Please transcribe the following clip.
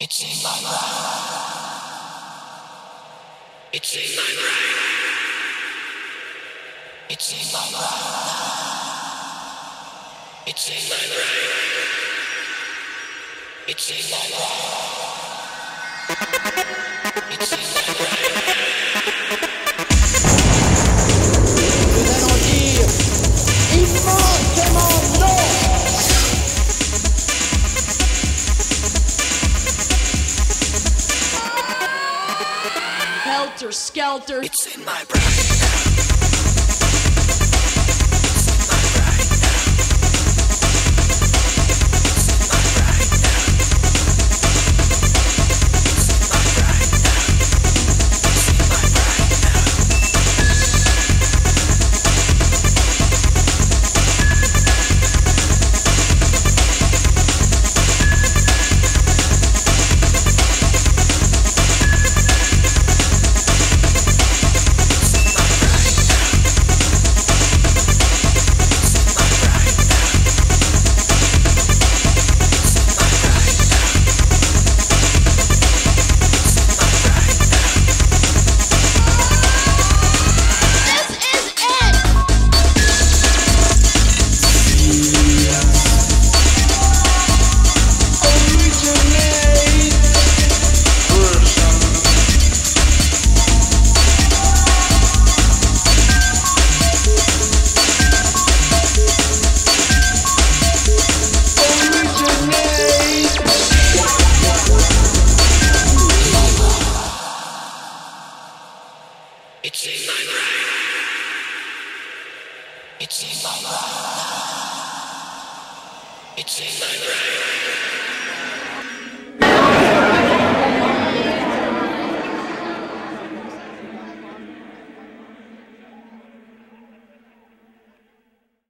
It's in my brain. It's in my brain. It's in my brain. It's in my brain. It's in my brain. It's in my brain. Nous allons dire immensément non. Helter skelter. It's in my brain. It's in my brain. It's in my brain. It's in my brain.